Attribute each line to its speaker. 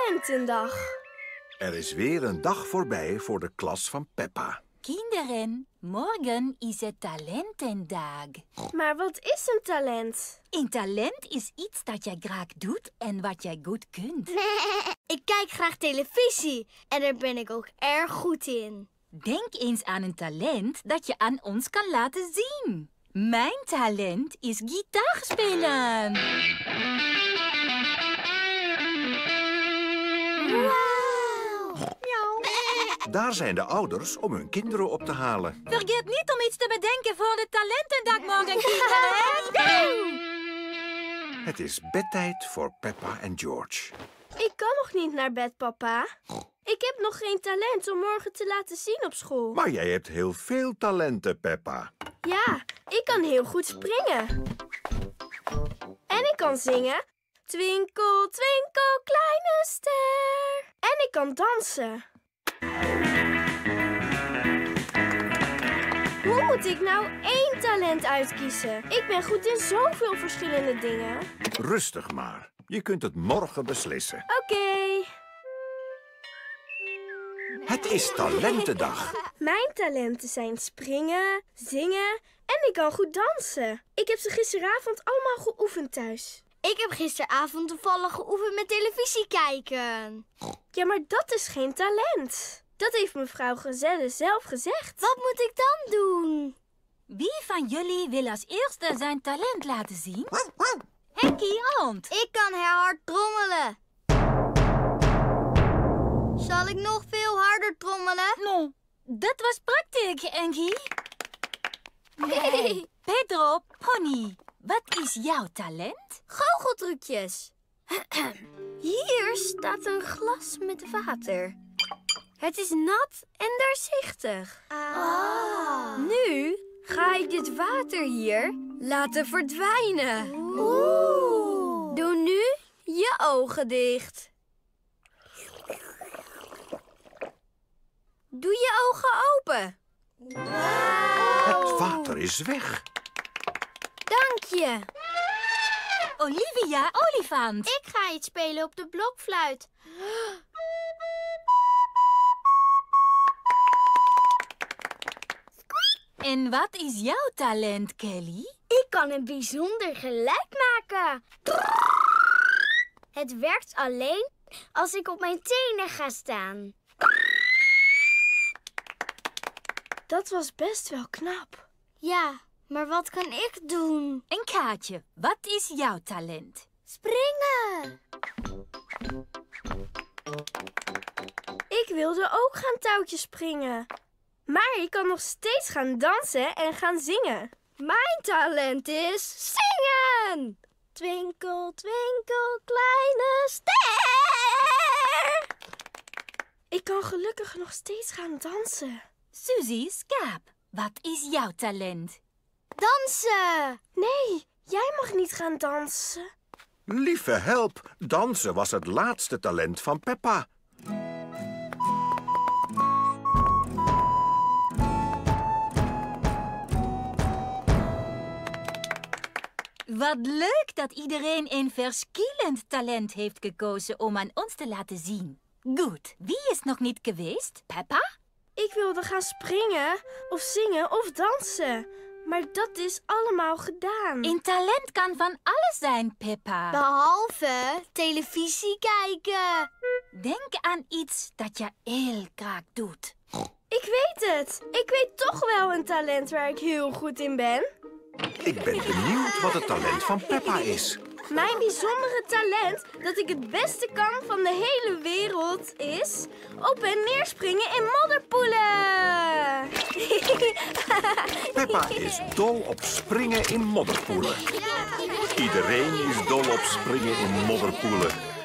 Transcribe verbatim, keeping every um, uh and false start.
Speaker 1: Talentendag.
Speaker 2: Er is weer een dag voorbij voor de klas van Peppa.
Speaker 3: Kinderen, morgen is het talentendag.
Speaker 1: Maar wat is een talent?
Speaker 3: Een talent is iets dat jij graag doet en wat jij goed kunt.
Speaker 4: Ik kijk graag televisie en daar ben ik ook erg goed in.
Speaker 3: Denk eens aan een talent dat je aan ons kan laten zien. Mijn talent is gitaar spelen.
Speaker 2: Daar zijn de ouders om hun kinderen op te halen.
Speaker 3: Vergeet niet om iets te bedenken voor de talentendag morgen, kinderen.
Speaker 2: Het is bedtijd voor Peppa en George.
Speaker 1: Ik kan nog niet naar bed, papa. Ik heb nog geen talent om morgen te laten zien op school.
Speaker 2: Maar jij hebt heel veel talenten, Peppa.
Speaker 1: Ja, ik kan heel goed springen. En ik kan zingen. Twinkel, twinkel, kleine ster. En ik kan dansen. Hoe moet ik nou één talent uitkiezen? Ik ben goed in zoveel verschillende dingen.
Speaker 2: Rustig maar. Je kunt het morgen beslissen.
Speaker 1: Oké. Okay.
Speaker 2: Het is talentendag.
Speaker 1: Mijn talenten zijn springen, zingen en ik kan goed dansen. Ik heb ze gisteravond allemaal geoefend thuis.
Speaker 4: Ik heb gisteravond toevallig geoefend met televisie kijken.
Speaker 1: Ja, maar dat is geen talent. Dat heeft mevrouw Gezelle zelf gezegd.
Speaker 4: Wat moet ik dan doen?
Speaker 3: Wie van jullie wil als eerste zijn talent laten zien? Henkie, hond.
Speaker 4: Ik kan heel hard trommelen. Zal ik nog veel harder trommelen?
Speaker 3: No, dat was praktisch, Henkie.
Speaker 4: Nee.
Speaker 3: Pedro, Pony, wat is jouw talent?
Speaker 4: Goocheltrucjes. Hier staat een glas met water. Het is nat en doorzichtig.
Speaker 1: Ah.
Speaker 4: Nu ga ik dit water hier laten verdwijnen.
Speaker 1: Oeh.
Speaker 4: Doe nu je ogen dicht. Doe je ogen open.
Speaker 2: Het water is weg.
Speaker 4: Dank je.
Speaker 3: Olivia, olifant.
Speaker 4: Ik ga iets spelen op de blokfluit.
Speaker 3: En wat is jouw talent, Kelly?
Speaker 4: Ik kan een bijzonder geluid maken. Het werkt alleen als ik op mijn tenen ga staan.
Speaker 1: Dat was best wel knap.
Speaker 4: Ja, maar wat kan ik doen?
Speaker 3: En Kaatje, wat is jouw talent?
Speaker 4: Springen.
Speaker 1: Ik wilde ook gaan touwtjes springen. Maar ik kan nog steeds gaan dansen en gaan zingen.
Speaker 4: Mijn talent is zingen. Twinkel, twinkel, kleine ster.
Speaker 1: Ik kan gelukkig nog steeds gaan dansen.
Speaker 3: Suzy, Skaap, wat is jouw talent?
Speaker 4: Dansen.
Speaker 1: Nee, jij mag niet gaan dansen.
Speaker 2: Lieve help, dansen was het laatste talent van Peppa.
Speaker 3: Wat leuk dat iedereen een verschillend talent heeft gekozen om aan ons te laten zien. Goed, wie is nog niet geweest? Peppa?
Speaker 1: Ik wilde gaan springen of zingen of dansen. Maar dat is allemaal gedaan.
Speaker 3: Een talent kan van alles zijn, Peppa.
Speaker 4: Behalve televisie kijken.
Speaker 3: Denk aan iets dat je heel graag doet.
Speaker 1: Ik weet het. Ik weet toch wel een talent waar ik heel goed in ben.
Speaker 2: Ik ben benieuwd wat het talent van Peppa is.
Speaker 1: Mijn bijzondere talent dat ik het beste kan van de hele wereld is op en neer springen in modderpoelen.
Speaker 2: Peppa is dol op springen in modderpoelen. Iedereen is dol op springen in modderpoelen.